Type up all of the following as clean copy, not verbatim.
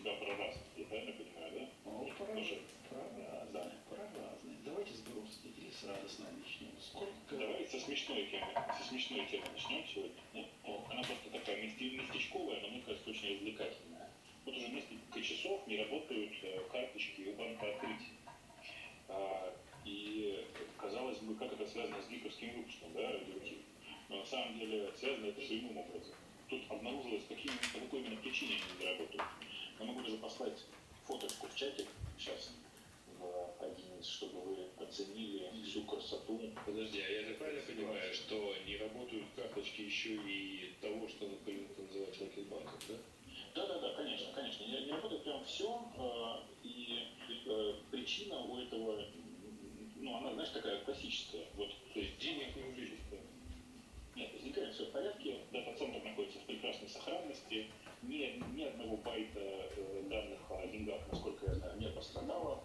всегда про разных, я правильно понимаю, да? Ну, про Тоже, разные, да. про разные. Давайте с грустной или с радостной начнем. Сколько... Давай со смешной темы начнем сегодня. Нет? Она просто такая местечковая, но мне кажется, очень развлекательная. Вот уже несколько часов не работают карточки у банка открытия. И казалось бы, как это связано с гиковским выпуском, да, радиоактив. Но на самом деле связано это прямым образом. Тут обнаружилось, по какой именно причине они не работают. Я могу даже послать фоточку в чатик сейчас, в один, чтобы вы оценили всю красоту. Подожди, а я же правильно понимаю, что не работают карточки еще и того, что принято называть Рокетбанком, да? Да, конечно. Не работает прям все, и причина у этого, ну, она, знаешь, такая классическая. Вот, То есть денег не увеличить. нет, возникает все в порядке, дата-центр находится в прекрасной сохранности, ни одного байта данных о деньгах, насколько я знаю, не пострадало,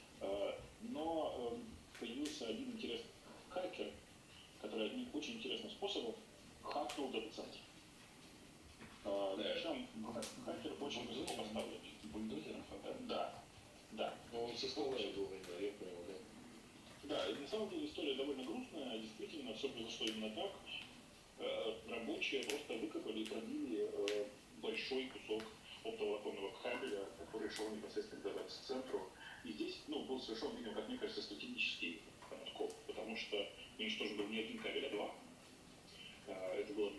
но появился один интересный хакер, который одним очень интересным способом хакнул дата-центр. Причем хакер очень высоко поставлен. Бульдозером? Да. Но он со стола был, я понял, да. Да, и на самом деле история довольно грустная, действительно, все произошло именно так. Рабочие просто выкопали и пробили большой кусок оптоволоконного кабеля, который шел непосредственно к дата-центру. И здесь, был совершен, видимо, как мне кажется, стратегический подкоп, потому что уничтожен был не один кабель, а два. Это было